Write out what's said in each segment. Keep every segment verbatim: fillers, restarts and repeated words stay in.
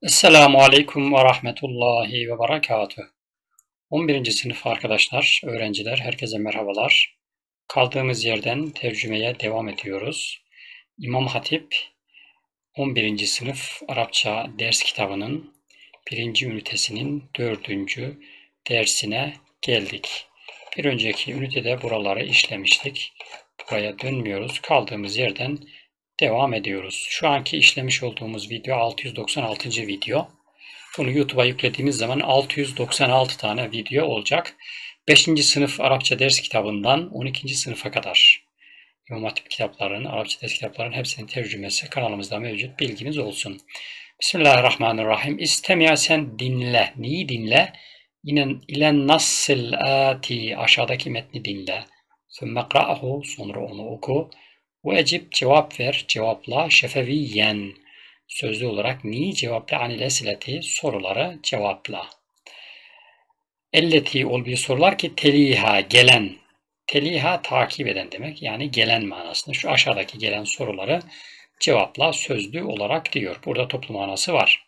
Esselamu Aleyküm ve Rahmetullahi ve Berekatuhu. on birinci sınıf arkadaşlar, öğrenciler, herkese merhabalar. Kaldığımız yerden tercümeye devam ediyoruz. İmam Hatip on birinci sınıf Arapça ders kitabının birinci ünitesinin dördüncü dersine geldik. Bir önceki ünitede buraları işlemiştik. Buraya dönmüyoruz. Kaldığımız yerden devam ediyoruz. Şu anki işlemiş olduğumuz video altı yüz doksan altıncı video. Bunu YouTube'a yüklediğimiz zaman altı yüz doksan altı tane video olacak. beşinci sınıf Arapça ders kitabından on ikinci sınıfa kadar İmam Hatip kitaplarının, Arapça ders kitaplarının hepsinin tercümesi kanalımızda mevcut. Bilginiz olsun. Bismillahirrahmanirrahim. İstemiya sen dinle. Neyi dinle? Yine ilen nassil ati aşağıdaki metni dinle. Sümme kra'hu sonra onu oku. Ve ecib cevap ver. Cevapla şefeviyen. Sözlü olarak ni cevapla anil esileti soruları cevapla. Elleti ol bir sorular ki teliha gelen. Teliha takip eden demek. Yani gelen manasında. Şu aşağıdaki gelen soruları cevapla sözlü olarak diyor. Burada toplu manası var.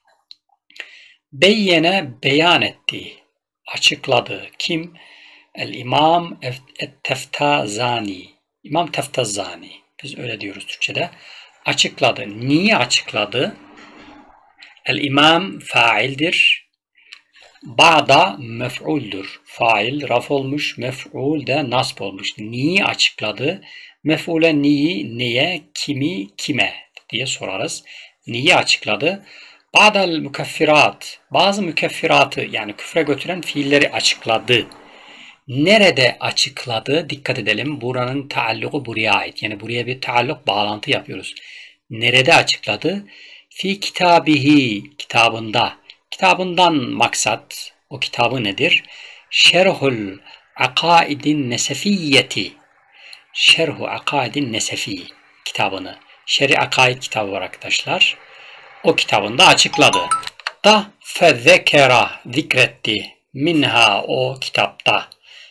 Beyyene beyan etti. Açıkladı. Kim? El İmam Teftazani. İmam Teftazani. Biz öyle diyoruz Türkçe'de. Açıkladı. Niye açıkladı? El İmam faildir. Ba'da mef'uldür. Fail raf olmuş, mef'ul de nasb olmuş. Niye açıkladı? Mef'ule niyi, neye, kimi, kime diye sorarız. Niye açıkladı? Ba'del mükeffirat. Bazı mükeffiratı yani küfre götüren fiilleri açıkladı. Nerede açıkladı? Dikkat edelim. Buranın taalluku buraya ait. Yani buraya bir taalluk, bağlantı yapıyoruz. Nerede açıkladı? Fi kitabihi, kitabında. Kitabından maksat, o kitabı nedir? Şerhul akaidin nesefiyyeti. Şerhu akaidin nesefi kitabını. Şer'i akaid kitabı var arkadaşlar. O kitabında açıkladı. Da fezzekera zikretti. Minha o kitapta.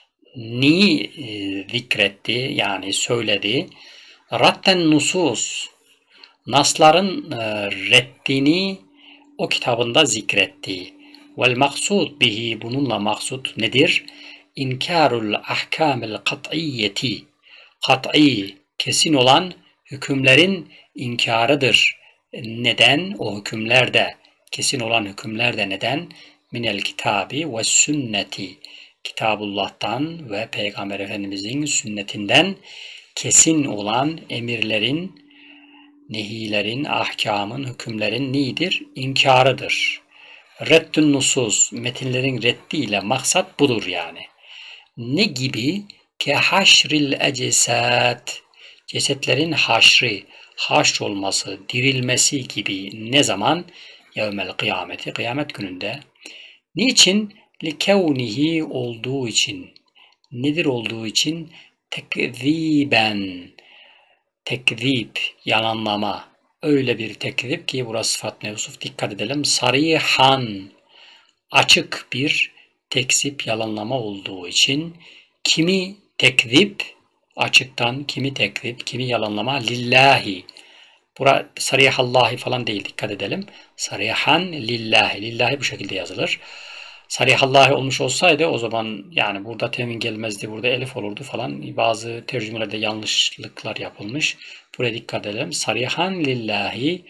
Ni zikretti yani söyledi. Ratten nusus. Nasların reddini o kitabında zikretti. Vel maksud bihi bununla maksud nedir? İnkarul ahkamil kat'iyyeti. Kat'i kesin olan hükümlerin inkarıdır. Neden? O hükümlerde kesin olan hükümlerde neden? Minel kitabi ve sünneti. Kitabullah'tan ve Peygamber Efendimizin sünnetinden kesin olan emirlerin, nehilerin, ahkamın, hükümlerin neyidir? İnkarıdır. Reddün nusus, metinlerin reddiyle maksat budur yani. Ne gibi? Ke haşril ecesat, cesetlerin haşri, haşr olması, dirilmesi gibi. Ne zaman? Yevmel kıyameti, kıyamet gününde. Niçin? Likevnihi olduğu için. Nedir olduğu için? Tekziben. Tekzip, yalanlama. Öyle bir tekzip ki burası sıfat mevsuf. Dikkat edelim. Sarihan. Açık bir tekzip, yalanlama olduğu için. Kimi tekzip? Açıktan. Kimi tekzip? Kimi yalanlama? Lillahi. Bura sarihallahi falan değil. Dikkat edelim. Sarihan lillahi. Lillahi bu şekilde yazılır. Sarihallahi olmuş olsaydı o zaman yani burada temin gelmezdi. Burada elif olurdu falan. Bazı tercümelerde yanlışlıklar yapılmış. Buraya dikkat edelim. Sarihan lillahi.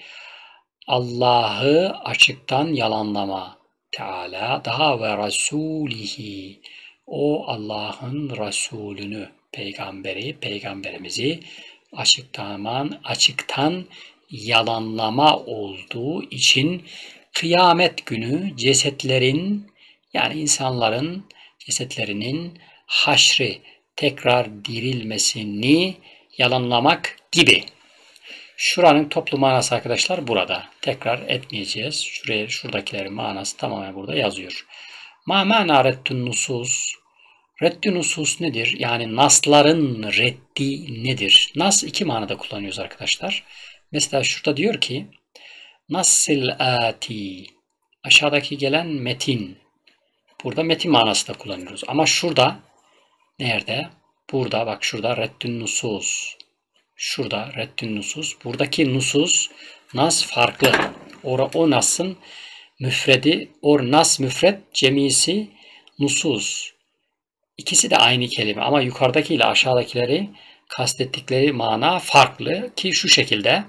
Allah'ı açıktan yalanlama. Teala daha ve rasulihi. O Allah'ın Resulünü, peygamberi, peygamberimizi açıktan, açıktan yalanlama olduğu için kıyamet günü cesetlerin yani insanların cesetlerinin haşri tekrar dirilmesini yalanlamak gibi. Şuranın toplu manası arkadaşlar burada. Tekrar etmeyeceğiz. Şuraya şuradakilerin manası tamamen burada yazıyor. Ma mana reddün nusus. Reddün nusus nedir? Yani nasların reddi nedir? Nas iki manada kullanıyoruz arkadaşlar. Mesela şurada diyor ki nassil ati. Aşağıdaki gelen metin. Burada metin manası da kullanıyoruz. Ama şurada nerede? Burada bak şurada reddün nusus. Şurada reddün nusus. Buradaki nusus nas farklı. O, o nasın müfredi, or nas müfred, cemisi nusus. İkisi de aynı kelime ama yukarıdaki ile aşağıdakileri kastettikleri mana farklı ki şu şekilde.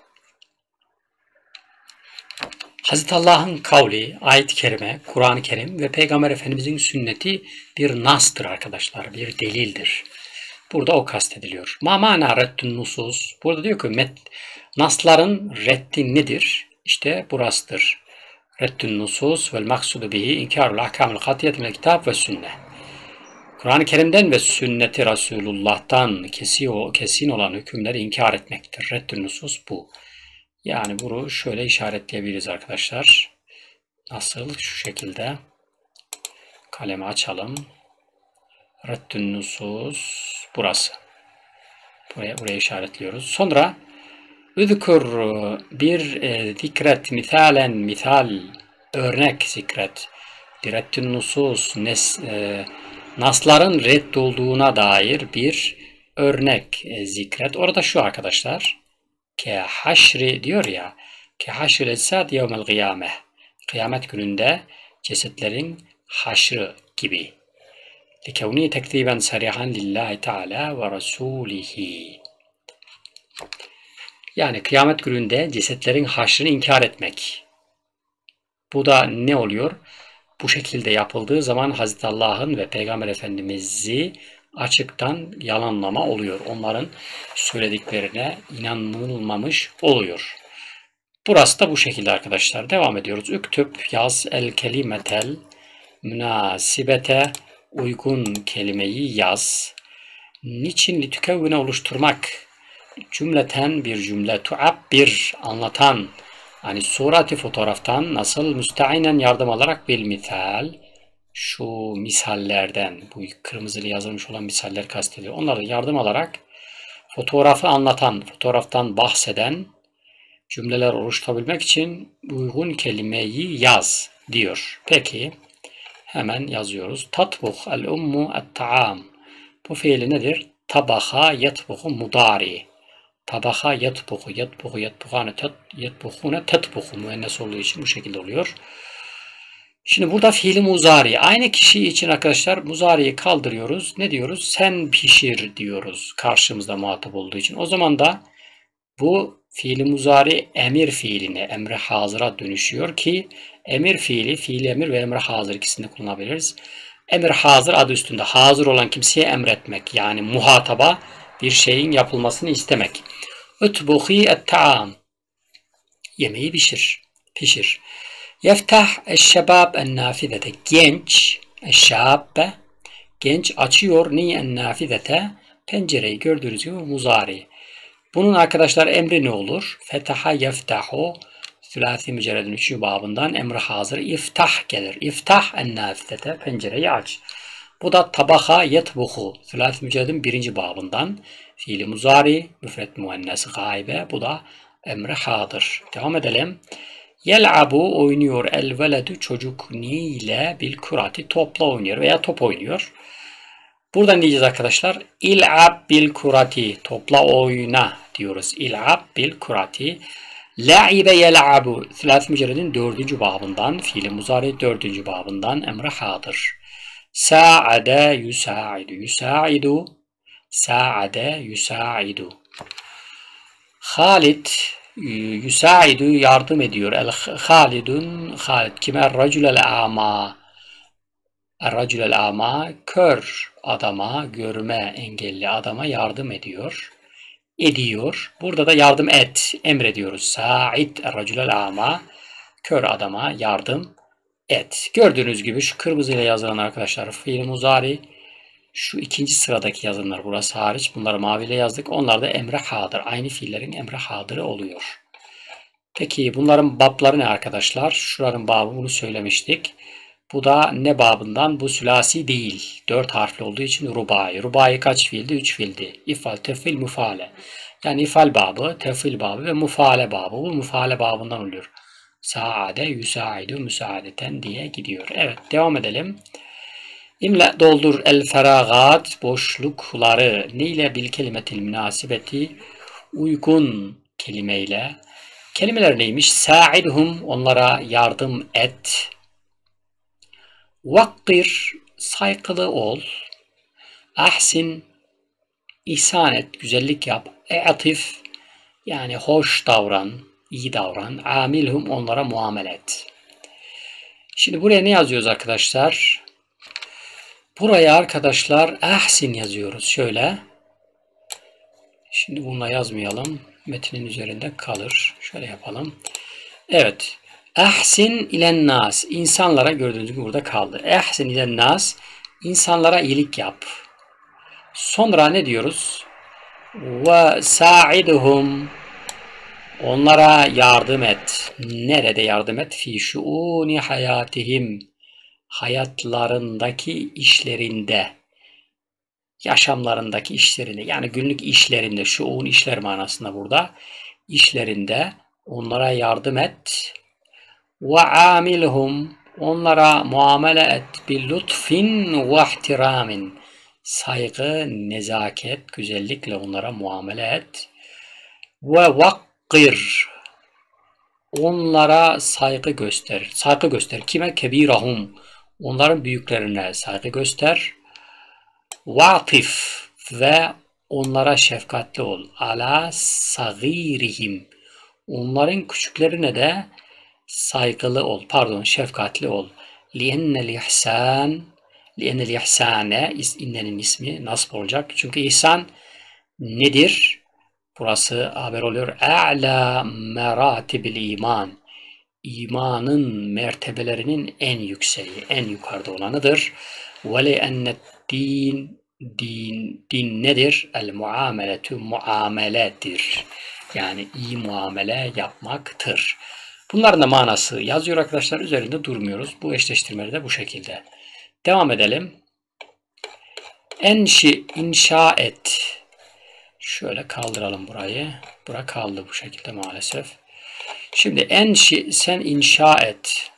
Hazreti Allah'ın kavli, ayet-i kerime, Kur'an-ı Kerim ve Peygamber Efendimizin sünneti bir nastır arkadaşlar, bir delildir. Burada o kastediliyor. Ma mana reddün nusus. Burada diyor ki met, nasların reddi nedir? İşte burasıdır. Reddün nusus vel maksudu bihi inkarul ahkamul katiyet minel kitab ve sünne. Kur'an-ı Kerim'den ve sünneti Resulullah'tan kesin, kesin olan hükümleri inkar etmektir. Reddün nusus bu. Yani bunu şöyle işaretleyebiliriz arkadaşlar. Nasıl? Şu şekilde. Kalemi açalım. Reddün nusus burası. Buraya, buraya işaretliyoruz. Sonra Üzkur bir e, zikret, misalen, misal, örnek zikret. Reddün nusus, nes, e, nasların reddolduğuna dair bir örnek e, zikret. Orada şu arkadaşlar. Ke haşri diyor ya. Ke haşri esad yevmel kıyameh. Kıyamet gününde cesetlerin haşrı gibi. Likevni tekziben sarihan lillahi teala ve rasulihi. Yani kıyamet gününde cesetlerin haşrını inkar etmek. Bu da ne oluyor? Bu şekilde yapıldığı zaman Hazreti Allah'ın ve Peygamber Efendimiz'i açıktan yalanlama oluyor. Onların söylediklerine inanılmamış oluyor. Burası da bu şekilde arkadaşlar. Devam ediyoruz. Üktüp yaz el kelimetel münasibete uygun kelimeyi yaz. Niçin litükevvine oluşturmak? Cümleten bir cümle tuabbir anlatan hani surati fotoğraftan nasıl müsteinen yardım alarak bil misal şu misallerden bu kırmızılı yazılmış olan misaller kastediyor. Onlardan yardım alarak fotoğrafı anlatan, fotoğraftan bahseden cümleler oluşturabilmek için uygun kelimeyi yaz diyor. Peki hemen yazıyoruz. Tatbuh el ummu et ta'am. Bu fiili nedir? Tabaha yetbuhu mudari. Tabaha yetbuhu, yetbuhu, yetbuhane, yetbuhune, tetbuhu müennes olduğu için bu şekilde oluyor. Şimdi burada fiili muzari. Aynı kişi için arkadaşlar muzariyi kaldırıyoruz. Ne diyoruz? Sen pişir diyoruz. Karşımızda muhatap olduğu için. O zaman da bu fiili muzari emir fiiline, emre hazıra dönüşüyor ki emir fiili, fiili emir ve emre hazır ikisini kullanabiliriz. Emir hazır adı üstünde. Hazır olan kimseye emretmek. Yani muhataba bir şeyin yapılmasını istemek. Utbuhi et-ta'am. Yemeği pişir. Pişir. Yeftah eşşebab en-nafidete. Genç, eşşabbe. Genç açıyor. Ni en-nafidete. Pencereyi gördüğünüz gibi muzari. Bunun arkadaşlar emri ne olur? Fetaha yeftahu. Sülasi mücerredin üçüncü babından emri hazır. İftah gelir. İftah en-nafidete. Pencereyi aç. Bu da tabaha yetbuhu. Sülasi mücerredin birinci babından. Fiili muzari, müfret muennesi gaibe. Bu da emri hadır. Devam edelim. Yel'abu oynuyor el veledü çocuk ni ile bil kurati topla oynuyor veya top oynuyor. Buradan diyeceğiz arkadaşlar. İl'ab bil kurati topla oyna diyoruz. İl'ab bil kurati. La'ibe yel'abu thalath mücerredin dördüncü babından fiili muzari dördüncü babından emri hadır. Sa'ade yusa'idu yusa'idu Sa'ade yusa'idu. Halid yusa'idu yardım ediyor. El Halidun Halid kime? Racülel ama. Racülel ama kör adama, görme engelli adama yardım ediyor. Ediyor. Burada da yardım et. Emrediyoruz. Sa'id racülel ama kör adama yardım et. Gördüğünüz gibi şu kırmızıyla yazılan arkadaşlar fiil muzari. Şu ikinci sıradaki yazılanlar burası hariç. Bunları maviyle yazdık. Onlar da emre hadır. Aynı fiillerin emre hadırı oluyor. Peki bunların babları ne arkadaşlar? Şuranın babı bunu söylemiştik. Bu da ne babından? Bu sülasi değil. Dört harfli olduğu için rubai. Rubai kaç fiildi? Üç fiildi. İfal, tefil, mufale. Yani ifal babı, tefil babı ve mufale babı. Bu mufale babından oluyor. Saade, yusaidu, müsaadeten diye gidiyor. Evet devam edelim. İmle doldur el feragat boşlukları neyle bil kelimetil münasibeti uygun kelimeyle Kelimeler neymiş? Sa'idhum, onlara yardım et. Vakkir, saygılı ol. Ahsin, ihsan et, güzellik yap. E'atif, yani hoş davran, iyi davran. Amilhum, onlara muamele et. Şimdi buraya ne yazıyoruz arkadaşlar? Buraya arkadaşlar ahsin yazıyoruz. Şöyle. Şimdi bununla yazmayalım. Metnin üzerinde kalır. Şöyle yapalım. Evet. Ahsin ilen nas. İnsanlara, gördüğünüz gibi burada kaldı. Ahsin ilen nas. İnsanlara iyilik yap. Sonra ne diyoruz? Ve sa'iduhum. Onlara yardım et. Nerede yardım et? Fi şuuni hayatihim. Hayatlarındaki işlerinde. Yaşamlarındaki işlerinde. Yani günlük işlerinde. Şuun, işler manasında burada. İşlerinde onlara yardım et. Ve amilhum, onlara muamele et bil lutfin ve ihtiramin. Saygı, nezaket, güzellikle onlara muamele et. Ve vakkir, onlara saygı göster. Saygı göster. Kime? Kebirahum, onların büyüklerine saygı göster. Vatif, ve onlara şefkatli ol. Ala sagirihim, onların küçüklerine de saygılı ol. Pardon, şefkatli ol. Li'ennel ihsan, li'ennel ihsane, innenin ismi nasıl olacak? Çünkü ihsan nedir? Burası haber oluyor. A'la meratibil iman. İmanın mertebelerinin en yükseği, en yukarıda olanıdır. Ve li'ennet din, din, din nedir? El muameletu, muameledir. Yani iyi muamele yapmaktır. Bunların da manası yazıyor arkadaşlar. Üzerinde durmuyoruz. Bu eşleştirmeleri de bu şekilde. Devam edelim. Enşi, inşa et. Şöyle kaldıralım burayı. Bura kaldı bu şekilde maalesef. Şimdi enşi, sen inşa et.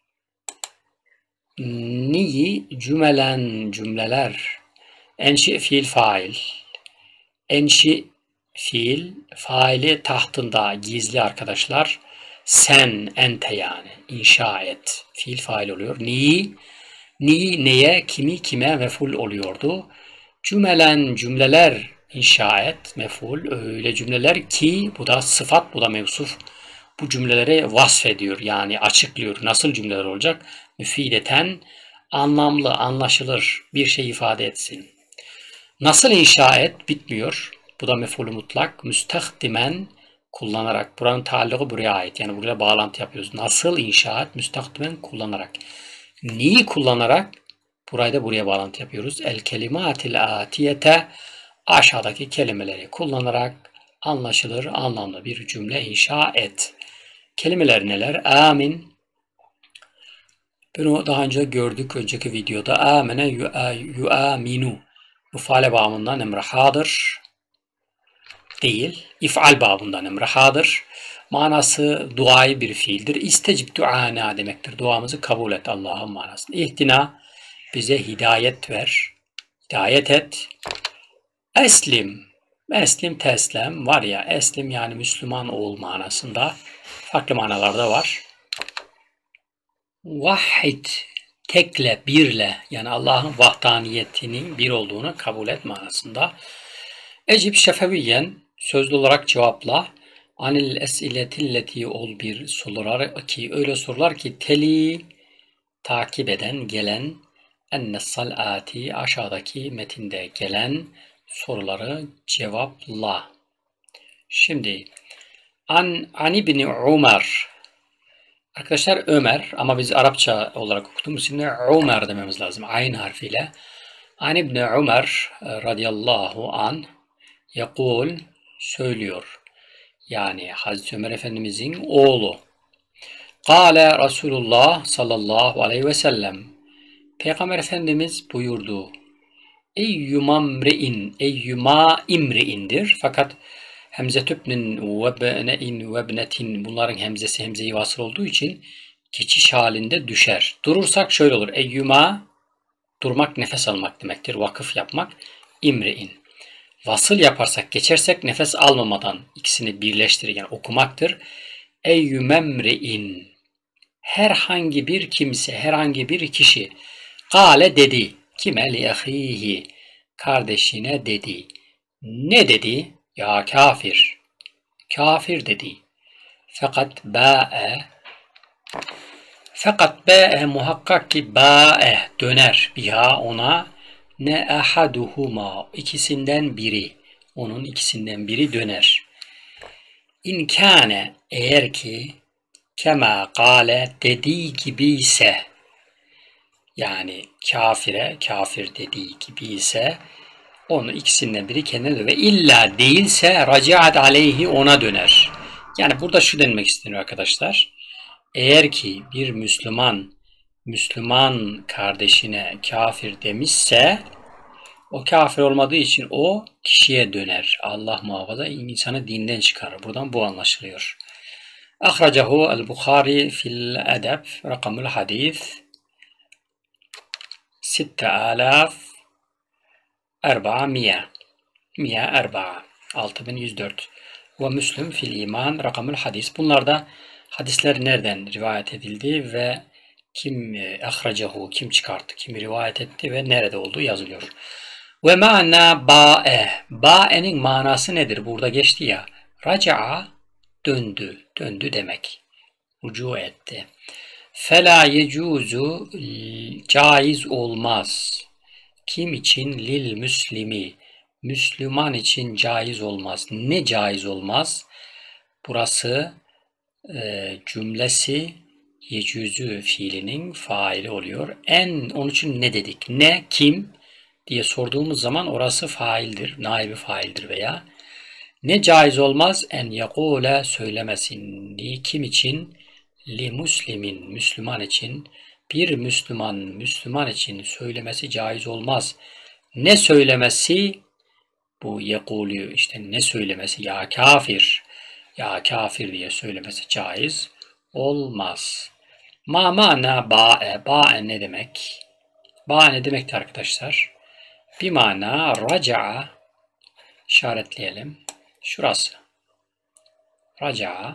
Niyi, cümelen, cümleler. Enşi fiil fail. Enşi fiil, faili tahtında gizli arkadaşlar. Sen, ente yani. İnşa et. Fiil fail oluyor. Niyi, ni neye, kimi, kime mef'ul oluyordu. Cümelen, cümleler inşa et. Mef'ul. Öyle cümleler ki, bu da sıfat, bu da mevsuf. Bu cümleleri vasfediyor. Yani açıklıyor. Nasıl cümleler olacak? Müfideten, anlamlı, anlaşılır bir şey ifade etsin. Nasıl inşa et? Bitmiyor. Bu da mef'ul mutlak. Müstakdimen, kullanarak. Buranın taalluğu buraya ait. Yani buraya bağlantı yapıyoruz. Nasıl inşa et? Müstakdimen, kullanarak. Neyi kullanarak? Burayı da buraya bağlantı yapıyoruz. El kelimatil atiyete, aşağıdaki kelimeleri kullanarak anlaşılır, anlamlı bir cümle inşa et. Kelimeler neler? Amin. Bunu daha önce gördük önceki videoda. Amene yu'aminu. Bu faale bağımından emrahadır. Değil. İf'al babından emrahadır. Manası duayı bir fiildir. İstecib duana demektir. Duamızı kabul et Allah'ın manasında. İhtina, bize hidayet ver. Hidayet et. Eslim. Eslim teslem var ya. Eslim yani Müslüman ol manasında. Farklı manalarda var. Vahid. Tekle, birle. Yani Allah'ın vahdaniyetinin bir olduğunu kabul et manasında. Ecib şefeviyen, sözlü olarak cevapla. Anil esiletilleti ol bir sorular ki, öyle sorular ki teli, takip eden, gelen, ennessal-ati, aşağıdaki metinde gelen soruları cevapla. Şimdi an, an İbni Ömer, arkadaşlar Ömer, ama biz Arapça olarak okuduğumuz için Ömer dememiz lazım ayn harfiyle. An İbni Ömer radıyallahu an yekul, söylüyor. Yani Hazreti Ömer Efendimizin oğlu. Kale Resulullah sallallahu aleyhi ve sellem. Peygamber Efendimiz buyurdu. Eyyuma mri'in, eyyuma imri'indir. Fakat hemze tübnin ve be'ne'in ve bnetin, bunların hemzesi hemze-i vasıl olduğu için geçiş halinde düşer. Durursak şöyle olur. Eyyuma, durmak, nefes almak demektir. Vakıf yapmak. İmri'in. Vasıl yaparsak, geçersek nefes almamadan ikisini birleştirir. Yani okumaktır. Eyyü memri'in. Herhangi bir kimse, herhangi bir kişi. Kale dedi. Kime? Li ahihi. Kardeşine dedi. Ne dedi? Ya kafir. Kafir dedi. Fakat ba'e. Fakat ba'e muhakkak ki ba'e döner. Biha ona. Ne ahaduhuma. İkisinden biri. Onun ikisinden biri döner. İnkâne eğer ki kema kâle dediği gibi ise, yani kafire kafir dediği gibi ise onun ikisinden biri kendine döner. Ve illa değilse raciat aleyhi ona döner. Yani burada şu denmek isteniyor arkadaşlar. Eğer ki bir Müslüman Müslüman kardeşine kafir demişse o kafir olmadığı için o kişiye döner. Allah muhafaza insanı dinden çıkarır. Buradan bu anlaşılıyor. Ahracahu el-Bukhari fil edeb rakamul hadis sitte alaf erba'miye miye erba'a altı bin yüz dört ve Müslüm fil iman rakamul hadis. Bunlarda hadisler nereden rivayet edildi ve kim ahracahu, kim çıkarttı, kim rivayet etti ve nerede olduğu yazılıyor. Ve ma'na ba'e. Ba'e'nin manası nedir? Burada geçti ya. Raca'a döndü. Döndü demek. Rucu etti. Fela yecuzu caiz olmaz. Kim için? Lil müslimi. Müslüman için caiz olmaz. Ne caiz olmaz? Burası e, cümlesi yecuzu fiilinin faili oluyor. En onun için ne dedik? Ne? Kim? diye sorduğumuz zaman orası faildir, naibi faildir veya ne caiz olmaz en yakule söylemesin. Kim için? Li muslimin, Müslüman için. Bir Müslüman, Müslüman için söylemesi caiz olmaz. Ne söylemesi? Bu yekulü işte ne söylemesi? Ya kafir, ya kafir diye söylemesi caiz olmaz. Ma mana ba'e, ba'e ne demek? Ba'e ne demekti arkadaşlar? Bir mana raca'a işaretleyelim. Şurası. Raca'a.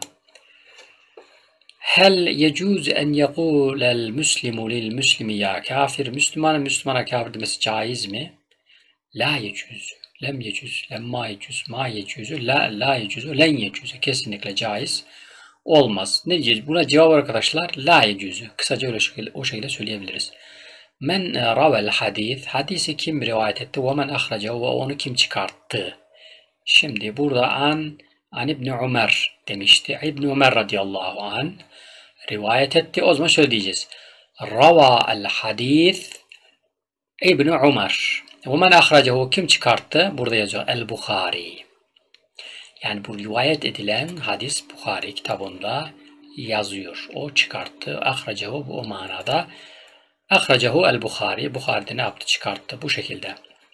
Hel yecuz en yekulel müslimu lil müslimi ya kafir. Müslümanın Müslümana kafir demesi caiz mi? La yecuz. Lem yecuz. Lemma yecuz. Ma yecuz. La, la yecuz. Len yecuz. Kesinlikle caiz olmaz. Ne diyeceğiz? Buna cevap arkadaşlar la yecuz. Kısaca öyle şekilde, o şekilde söyleyebiliriz. Men ravel hadis. Hadisi kim rivayet etti? Ve men ahracahu. Ve onu kim çıkarttı? Şimdi burada an an İbni Ömer demişti. İbni Ömer radıyallahu anh rivayet etti. O zaman şöyle diyeceğiz. Rava el hadis İbni Ömer. Ve men ahracahu kim çıkarttı? Burada yazıyor. El Bukhari. Yani bu rivayet edilen hadis Bukhari kitabında yazıyor. O çıkarttı. Ahracahu bu o manada. Ahracahu el Bukhari. Bukhari'de ne yaptı? Çıkarttı. Bu şekilde.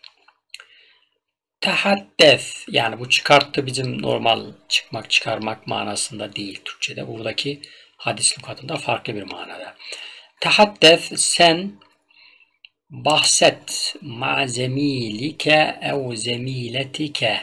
Tahaddef. Yani bu çıkarttı bizim normal çıkmak, çıkarmak manasında değil Türkçe'de. Buradaki hadis lügatında farklı bir manada. Tahaddef sen bahset ma zemilike ev zemiletike.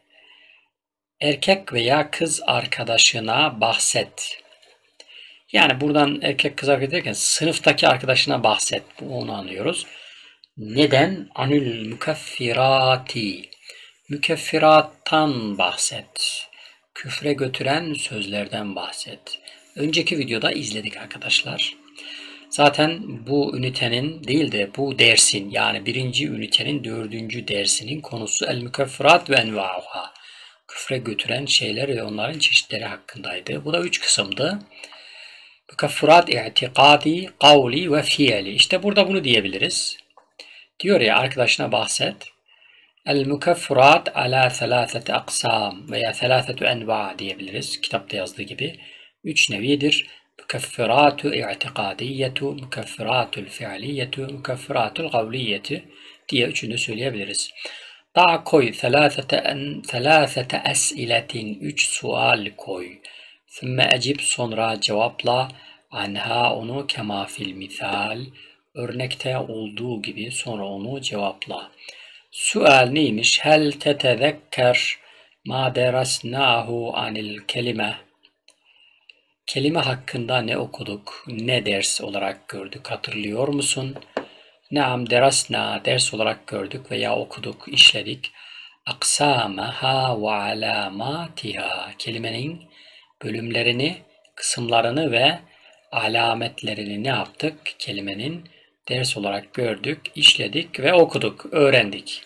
Erkek veya kız arkadaşına bahset. Yani buradan erkek kız arkadaş derken sınıftaki arkadaşına bahset. Onu anlıyoruz. Neden? Anül mükeffirati. Mükeffirattan bahset. Küfre götüren sözlerden bahset. Önceki videoda izledik arkadaşlar. Zaten bu ünitenin değil de bu dersin yani birinci ünitenin dördüncü dersinin konusu el mükeffirat ve enva'uha. Küfre götüren şeyler ve onların çeşitleri hakkındaydı. Bu da üç kısımdı. Mükeffirat i'tikadi, kavli ve fiili. İşte burada bunu diyebiliriz. Diyor ya arkadaşına bahset. El mükeffirat ala thalâthete aksam veya thalâthetu enva diyebiliriz. Kitapta yazdığı gibi. Üç nevidir. Mükeffiratu i'tikadiyetu, mükeffiratul fi'liyetu, mükeffiratul kavliyetu diye üçünü söyleyebiliriz. Daha koy thalâthete es'iletin. Üç sual koy. Sümme ecib sonra cevapla anha onu kema fil misal. Örnekte olduğu gibi sonra onu cevapla. Sual neymiş? Hel tetezekker ma derasnahu anil kelime. Kelime hakkında ne okuduk, ne ders olarak gördük hatırlıyor musun? Naam derasna ders olarak gördük veya okuduk, işledik. Aksamaha ve alamatiha kelimenin bölümlerini, kısımlarını ve alametlerini ne yaptık? Kelimenin ders olarak gördük, işledik ve okuduk, öğrendik.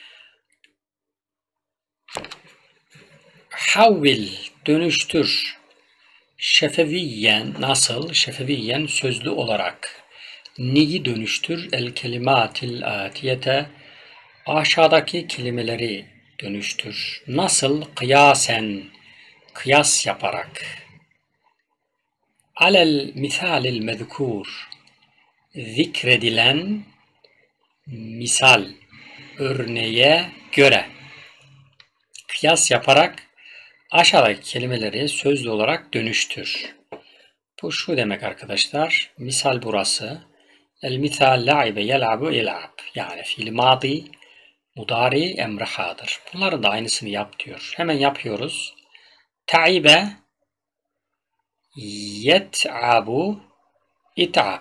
Havvil dönüştür. Şefeviyen nasıl? Şefeviyen sözlü olarak. Neyi dönüştür? El kelimatil atiyete aşağıdaki kelimeleri dönüştür. Nasıl? Kıyasen kıyas yaparak. Alel misalil mezkur zikredilen misal örneğe göre kıyas yaparak aşağıdaki kelimeleri sözlü olarak dönüştür. Bu şu demek arkadaşlar. Misal burası. El misal la'ibe yel'abu yel'ab. Yani fiil madi, mudari, emre hadır. Bunların da aynısını yap diyor. Hemen yapıyoruz. Ta'ibe yet'abu it'ab.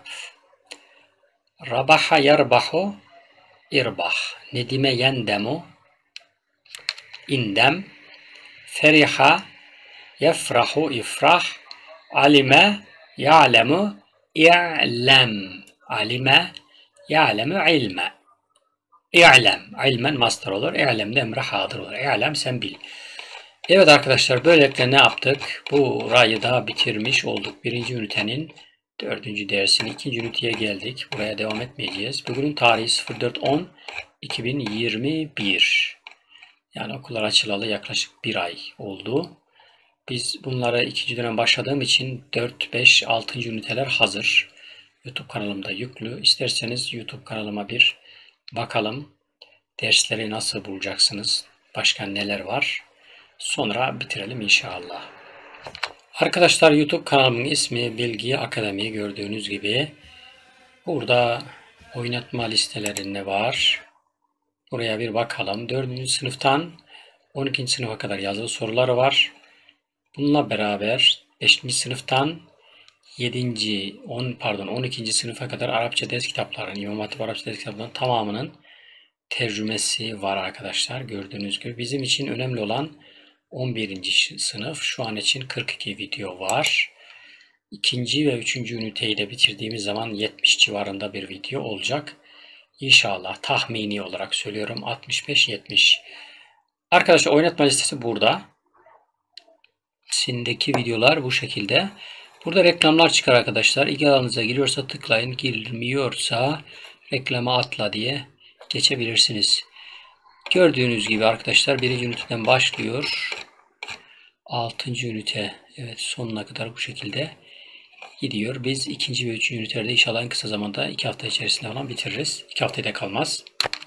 Rabaha yerbahu irbah. Nedime yendemu indem. Feriha yefrahu ifrah. Alime ya'lemu i'lem. Alime ya'lemu ilme. İ'lem. İlmen master olur. İ'lem de emre hadır olur. İ'lem sen bil. Evet arkadaşlar böylelikle ne yaptık? Burayı da bitirmiş olduk. Birinci ünitenin dördüncü dersinin ikinci üniteye geldik. Buraya devam etmeyeceğiz. Bugünün tarihi sıfır dört on iki bin yirmi bir. Yani okullar açılalı yaklaşık bir ay oldu. Biz bunlara ikinci dönem başladığım için dört, beş, altıncı üniteler hazır. YouTube kanalımda yüklü. İsterseniz YouTube kanalıma bir bakalım. Dersleri nasıl bulacaksınız? Başka neler var? Sonra bitirelim inşallah. Arkadaşlar YouTube kanalımın ismi Bilgi Akademi gördüğünüz gibi. Burada oynatma listeleri ne var? Buraya bir bakalım. dördüncü sınıftan on ikinci sınıfa kadar yazılı soruları var. Bununla beraber beşinci sınıftan yedinci on pardon on ikinci sınıfa kadar Arapça ders kitaplarının, İmam Hatip Arapça ders kitaplarının tamamının tercümesi var arkadaşlar. Gördüğünüz gibi bizim için önemli olan on birinci sınıf. Şu an için kırk iki video var. İkinci ve üçüncü üniteyi de bitirdiğimiz zaman yetmiş civarında bir video olacak. İnşallah tahmini olarak söylüyorum altmış beş yetmiş. Arkadaşlar oynatma listesi burada. Sindeki videolar bu şekilde. Burada reklamlar çıkar arkadaşlar. İlgi alanınıza giriyorsa tıklayın. Girmiyorsa reklama atla diye geçebilirsiniz. Gördüğünüz gibi arkadaşlar birinci üniteden başlıyor. altıncı ünite evet sonuna kadar bu şekilde gidiyor. Biz ikinci ve üçüncü ünitelerde inşallah en kısa zamanda iki hafta içerisinde falan bitiririz. iki haftaya kalmaz.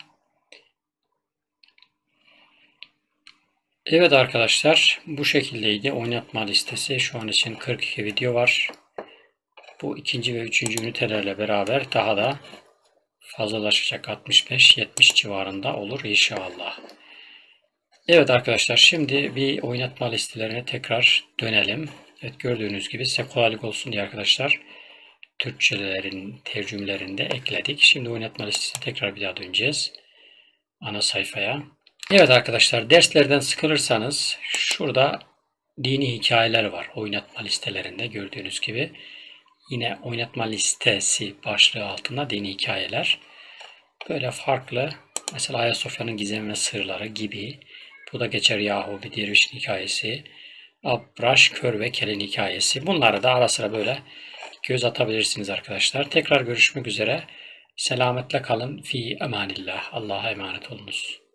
Evet arkadaşlar bu şekildeydi oynatma listesi. Şu an için kırk iki video var. Bu ikinci ve üçüncü ünitelerle beraber daha da fazlalaşacak altmış beş yetmiş civarında olur inşallah. Evet arkadaşlar şimdi bir oynatma listelerine tekrar dönelim. Evet gördüğünüz gibi size kolaylık olsun diye arkadaşlar Türkçelerin tercümelerini de ekledik. Şimdi oynatma listesine tekrar bir daha döneceğiz. Ana sayfaya. Evet arkadaşlar derslerden sıkılırsanız şurada dini hikayeler var oynatma listelerinde gördüğünüz gibi. Yine oynatma listesi başlığı altında dini hikayeler. Böyle farklı mesela Ayasofya'nın gizemi ve sırları gibi. Bu da geçer yahu bir dervişin hikayesi. Abraş, kör ve kelin hikayesi. Bunları da ara sıra böyle göz atabilirsiniz arkadaşlar. Tekrar görüşmek üzere. Selametle kalın. Fi emanillah. Allah'a emanet olunuz.